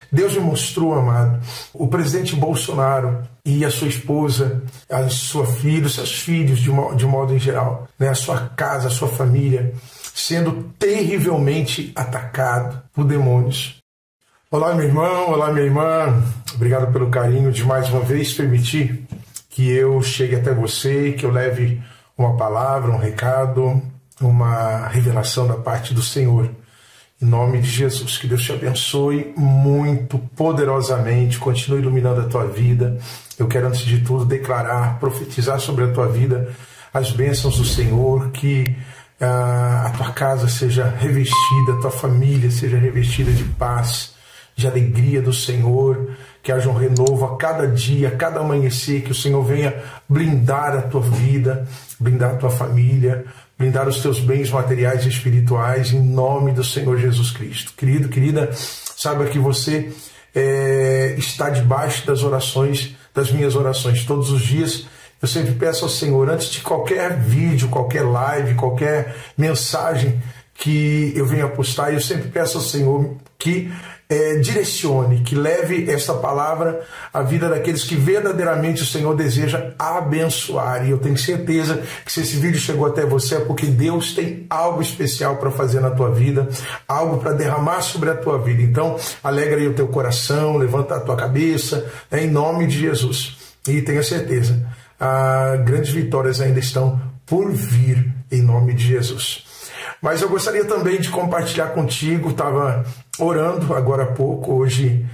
Deus me mostrou, amado, o presidente Bolsonaro e a sua esposa, a sua filha, os seus filhos de modo em geral, né, a sua casa, a sua família, sendo terrivelmente atacado por demônios. Olá, meu irmão, olá, minha irmã. Obrigado pelo carinho de mais uma vez permitir que eu chegue até você, que eu leve uma palavra, um recado, uma revelação da parte do Senhor. Em nome de Jesus, que Deus te abençoe muito poderosamente, continue iluminando a tua vida. Eu quero, antes de tudo, declarar, profetizar sobre a tua vida as bênçãos do Senhor, que a tua casa seja revestida, a tua família seja revestida de paz, de alegria do Senhor, que haja um renovo a cada dia, a cada amanhecer, que o Senhor venha blindar a tua vida, blindar a tua família, blindar os teus bens materiais e espirituais, em nome do Senhor Jesus Cristo. Querido, querida, saiba que você está debaixo das orações, das minhas orações. Todos os dias eu sempre peço ao Senhor, antes de qualquer vídeo, qualquer live, qualquer mensagem que eu venha postar, eu sempre peço ao Senhor que direcione, que leve esta palavra à vida daqueles que verdadeiramente o Senhor deseja abençoar. E eu tenho certeza que se esse vídeo chegou até você é porque Deus tem algo especial para fazer na tua vida, algo para derramar sobre a tua vida. Então, alegra aí o teu coração, levanta a tua cabeça, em nome de Jesus. E tenha certeza, grandes vitórias ainda estão por vir, em nome de Jesus. Mas eu gostaria também de compartilhar contigo, estava orando agora há pouco, hoje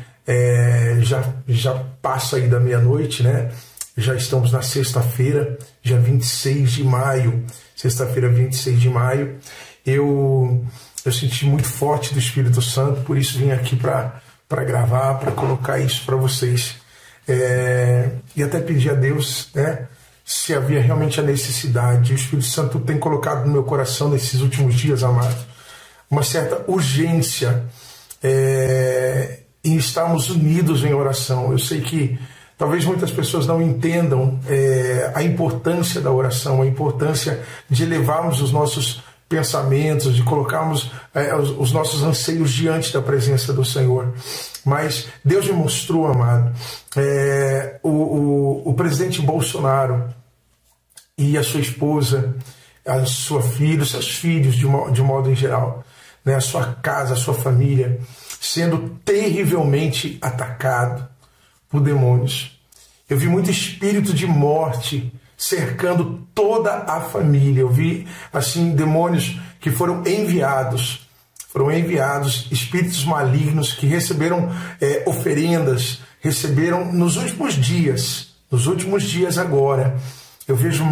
já passa aí da meia-noite, né? Já estamos na sexta-feira, dia 26 de maio, sexta-feira 26 de maio. Eu senti muito forte do Espírito Santo, por isso vim aqui para gravar, para colocar isso para vocês. E até pedir a Deus, né? Se havia realmente a necessidade. O Espírito Santo tem colocado no meu coração nesses últimos dias, amado, uma certa urgência em estarmos unidos em oração. Eu sei que talvez muitas pessoas não entendam a importância da oração, a importância de levarmos os nossos pensamentos, de colocarmos os nossos anseios diante da presença do Senhor. Mas Deus me mostrou, amado, o presidente Bolsonaro e a sua esposa, a sua filha, os seus filhos de modo em geral, né, a sua casa, a sua família, sendo terrivelmente atacado por demônios. Eu vi muito espírito de morte cercando toda a família. Eu vi, assim, demônios que foram enviados, espíritos malignos que receberam oferendas, receberam nos últimos dias agora. Eu vejo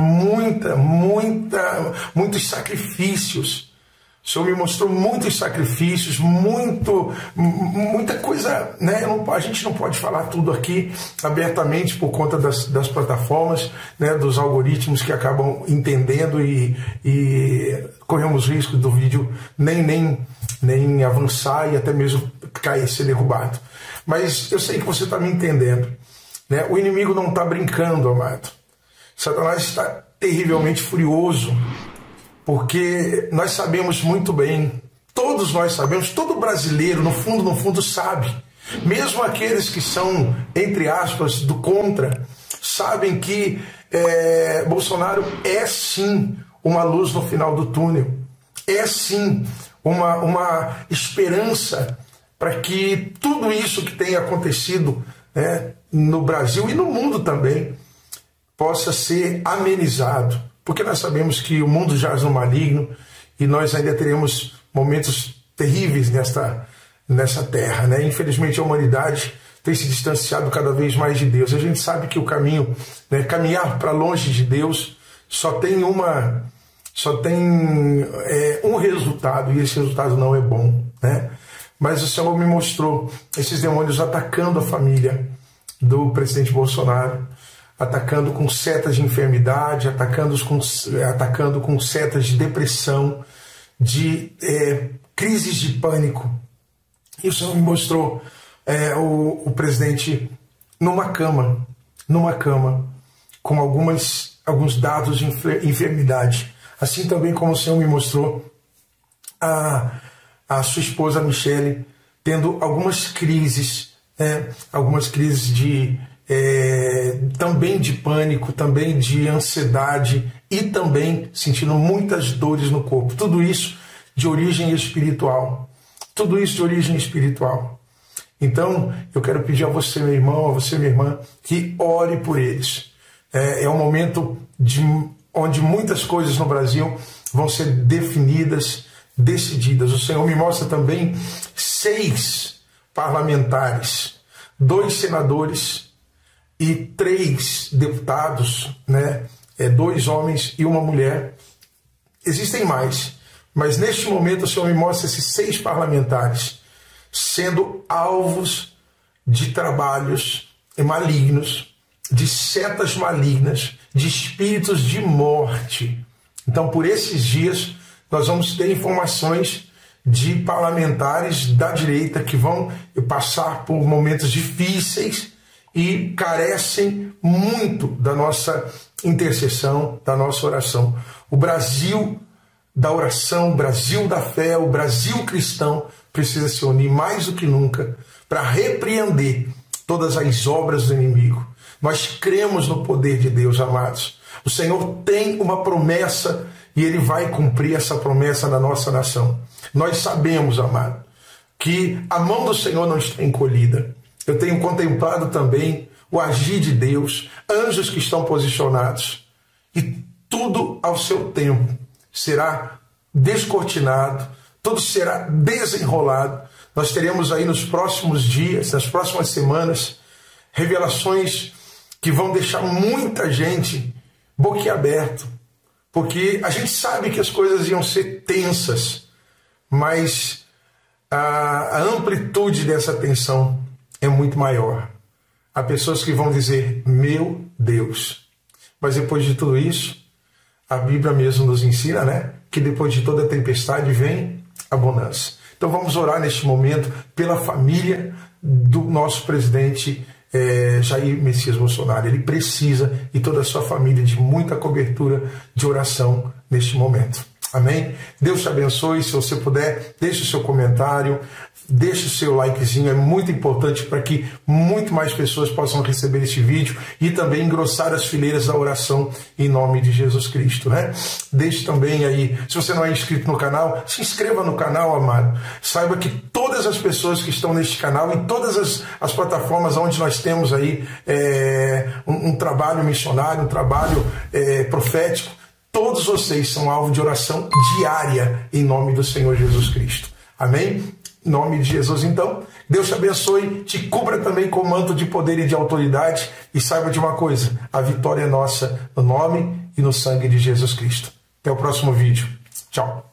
muitos sacrifícios. O Senhor me mostrou muitos sacrifícios, muita coisa, né? A gente não pode falar tudo aqui abertamente por conta das plataformas, né? Dos algoritmos que acabam entendendo e corremos risco do vídeo nem avançar e até mesmo cair, ser derrubado. Mas eu sei que você está me entendendo, né? O inimigo não está brincando, amado. Satanás está terrivelmente furioso, porque nós sabemos muito bem, todos nós sabemos, todo brasileiro, no fundo sabe, mesmo aqueles que são, entre aspas, do contra, sabem que Bolsonaro é sim uma luz no final do túnel, é sim uma esperança para que tudo isso que tem acontecido, né, no Brasil e no mundo também possa ser amenizado. Porque nós sabemos que o mundo jaz no maligno e nós ainda teremos momentos terríveis nessa terra, né? Infelizmente a humanidade tem se distanciado cada vez mais de Deus. A gente sabe que o caminho, né, caminhar para longe de Deus só tem um resultado, e esse resultado não é bom, né? Mas o Senhor me mostrou esses demônios atacando a família do presidente Bolsonaro, atacando com setas de enfermidade, atacando com setas de depressão, de crises de pânico. E o Senhor me mostrou o presidente numa cama, com alguns dados de enfermidade. Assim também como o Senhor me mostrou a sua esposa Michele tendo algumas crises algumas crises também de pânico, também de ansiedade e também sentindo muitas dores no corpo. Tudo isso de origem espiritual. Tudo isso de origem espiritual. Então, eu quero pedir a você, meu irmão, a você, minha irmã, que ore por eles. É um momento onde muitas coisas no Brasil vão ser definidas, decididas. O Senhor me mostra também 6 parlamentares, 2 senadores e 3 deputados, 2 homens e uma mulher. Existem mais, mas neste momento o Senhor me mostra esses 6 parlamentares sendo alvos de trabalhos malignos, de setas malignas, de espíritos de morte. Então, por esses dias, nós vamos ter informações de parlamentares da direita que vão passar por momentos difíceis e carecem muito da nossa intercessão, da nossa oração. O Brasil da oração, o Brasil da fé, o Brasil cristão precisa se unir mais do que nunca para repreender todas as obras do inimigo. Nós cremos no poder de Deus, amados. O Senhor tem uma promessa e Ele vai cumprir essa promessa na nossa nação. Nós sabemos, amado, que a mão do Senhor não está encolhida. Eu tenho contemplado também o agir de Deus, anjos que estão posicionados. E tudo ao seu tempo será descortinado, tudo será desenrolado. Nós teremos aí nos próximos dias, nas próximas semanas, revelações que vão deixar muita gente boquiaberto, porque a gente sabe que as coisas iam ser tensas, mas a amplitude dessa tensão é muito maior. Há pessoas que vão dizer, meu Deus. Mas depois de tudo isso, a Bíblia mesmo nos ensina, que depois de toda tempestade vem a bonança. Então vamos orar neste momento pela família do nosso presidente Jair Messias Bolsonaro. Ele precisa, e toda a sua família, de muita cobertura de oração neste momento. Amém? Deus te abençoe. Se você puder, deixe o seu comentário, deixe o seu likezinho, é muito importante para que muito mais pessoas possam receber este vídeo e também engrossar as fileiras da oração em nome de Jesus Cristo, Deixe também aí, se você não é inscrito no canal, se inscreva no canal, amado. Saiba que todas as pessoas que estão neste canal, em todas as plataformas onde nós temos aí um trabalho missionário, um trabalho profético, todos vocês são alvo de oração diária em nome do Senhor Jesus Cristo. Amém? Em nome de Jesus, então, Deus te abençoe, te cubra também com o manto de poder e de autoridade e saiba de uma coisa, a vitória é nossa no nome e no sangue de Jesus Cristo. Até o próximo vídeo. Tchau.